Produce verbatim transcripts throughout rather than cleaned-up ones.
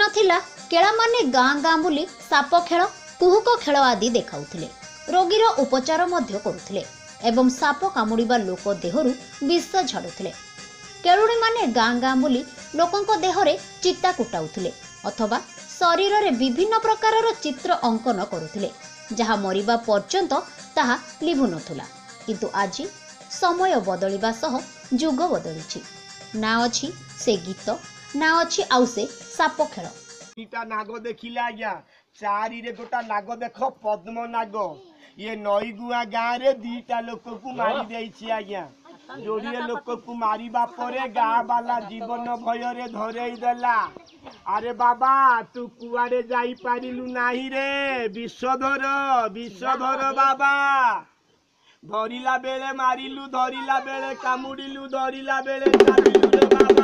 थिला केळा माने गाँ गाँ बुली साप खेल कुहुक खेल आदि देखाउथिले रोगीर उपचार मध्य करुथिले एवं साप कामुड़िबा लोक देहरु विष झाड़ुथिले। केळुणी माने गाँ गाँ बुली लोकंक देहरे चिता कुटाउथिले अथवा शरीर रे विभिन्न प्रकारर चित्र अंकन करुथिले जहा मरिबा पर्यंत ताहा लिभु नथुला। किंतु आज समय बदलिबा सह जुग बदलिछि ना अछि से गीत ना अछि आउ से साप खेल। ईटा नाग देखिले आज्ञा चारि रे गोटा नाग देख पद्म नाग ये नई गुआ गाँ रे दीटा लोक को मारी देछि आज्ञा जोड़िए लोक को मारिबा परे गाँ वाला जीवन भय रे धरई देला। अरे बाबा तू कुआरे जाई पारिलु नाही रे विषधर विषधर बाबा धरिला बेले मारिलु धरिला बेले कामुड़िलु धरिला बेले चालिलु रे बाबा।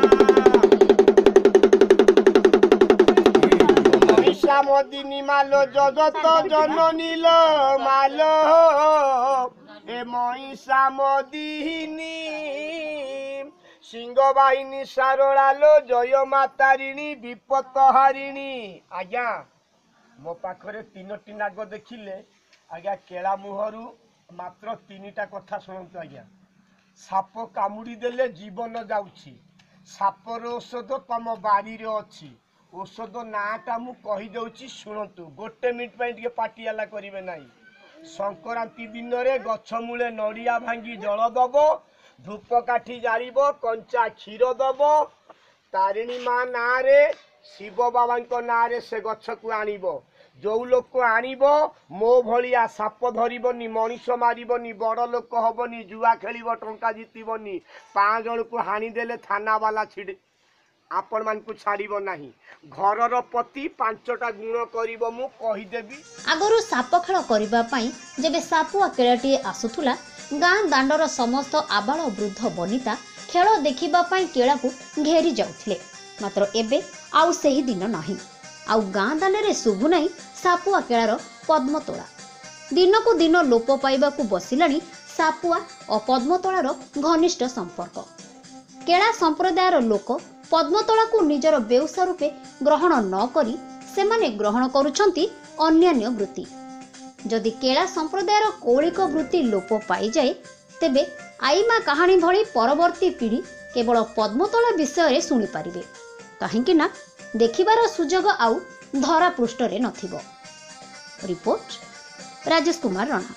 महिषा मदिनी मालो जगत जननी लो मालो ए महिषा मदिनी सिंह बाहिनी सारोला लो जय मातारिणी विपत हारिणी। आज्ञा मो पाखरे तीनोटी नाग देखिले आज्ञा केला मुहरु मात्र तीनिटा कथा शुणु आज्ञा। साप कामुड़ी देले जीवन जाउछि सापर औषध तम बाड़ी रे अछि औषध नाटा मु कहि दउछि शुणतु गोटे मिनिट पई टिके पाटियाला करिवे नाही। संक्रांति दिन रे गछ मूले नड़िया भांगी जल दबो धूप काठी जालिब कंचा क्षीर दब तारिणी माँ ना रे शिव बाबा ना रे से गछ को आनिब जो लोक आनिब मो भलिया साप धरबनी मनीष मारबनी बड़ लोक हबनी जुआ खेलिब टंका जितबनी पाँच जन को हाणी देले थाना वाला छिड़ आपण मान को छाड़िब नाही घरर पति पांचटा गुण करिब मु कहिदेबी। आगरु साप खेल करिबा पई जेबे सापुआ केळाटी आसुथुला गाँ दांडर समस्त आबाल वृद्ध बनिता खेल देखिबा पई केळा को घेरी जाउथिले मात्र एबे आउ सही दिन नाही आउ गाँ दाने रे सुबु नाही सापुआ केळार पद्मतोला दिन को दिन लोप पाइबा को बसिलानी सापुआ और पद्मतोलार घनिष्ठ संपर्क। केळा संप्रदायर लोक पद्मतोला को निजर व्यवसाय रूपे ग्रहण न करी सेमाने ग्रहण करुछंती अन्यान्य वृत्ति। जदि केळा संप्रदायर कौलिक वृत्ति लोप पाई जाए तेबे आईमा कहानी भली परवर्ती पीढ़ी केवल पद्मतोला विषय रे सुनी पारिबे काहेकि ना देखिबार सुजोग आउ धरा पृष्ठ रे नथिबो। रिपोर्ट राजेश कुमार राणा।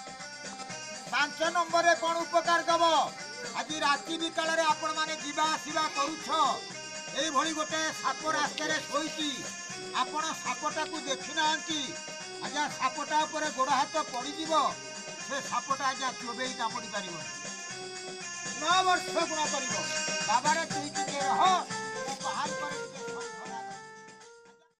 पांच नंबर रे कोन उपकार दब आज राति बिकाल रे आपण माने जीवा आसीबा करूछ एई भली गोटे साप रास्ता रे सोईची आपण सापटा को देखि नांती आजा सापटा ऊपर गोड़ हाथ पड़ी जीव से सापटा आजा चोबेई कामुड़ी पारिबो नौ वर्ष गुण करिवो बाबा रे तुई टिके रह